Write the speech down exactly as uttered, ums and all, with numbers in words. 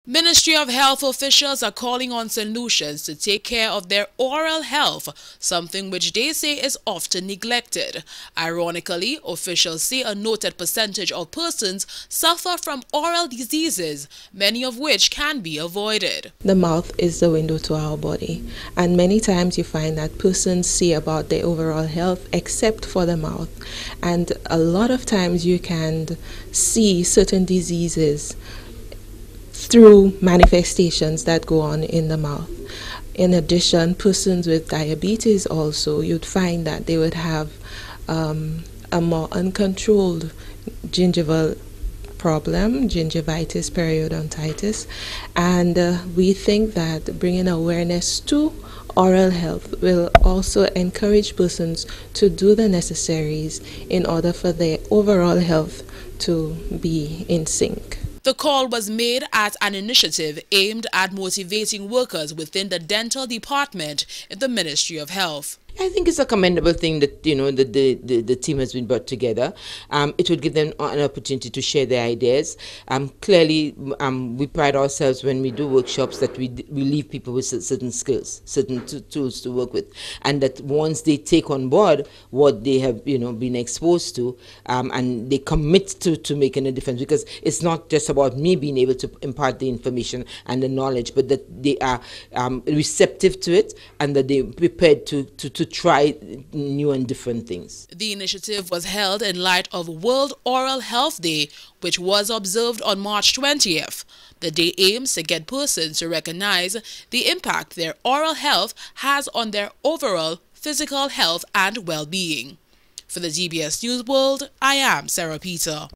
Ministry of Health officials are calling on Saint Lucians to take care of their oral health, something which they say is often neglected. Ironically, officials say a noted percentage of persons suffer from oral diseases, many of which can be avoided. The mouth is the window to our body, and many times you find that persons say about their overall health except for the mouth, and a lot of times you can see certain diseases through manifestations that go on in the mouth. In addition, persons with diabetes also, you'd find that they would have um, a more uncontrolled gingival problem, gingivitis, periodontitis, and uh, we think that bringing awareness to oral health will also encourage persons to do the necessaries in order for their overall health to be in sync. The call was made at an initiative aimed at motivating workers within the dental department in the Ministry of Health. I think it's a commendable thing that, you know, the, the, the, the team has been brought together. Um, it would give them an opportunity to share their ideas. Um, clearly, um, we pride ourselves when we do workshops that we, we leave people with certain skills, certain tools to work with, and that once they take on board what they have, you know, been exposed to, um, and they commit to, to making a difference, because it's not just about me being able to impart the information and the knowledge, but that they are um, receptive to it and that they're prepared to, to, to try new and different things. The initiative was held in light of World Oral Health Day, which was observed on March twentieth. The day aims to get persons to recognize the impact their oral health has on their overall physical health and well-being. For the D B S News World, I am Sarah Peter.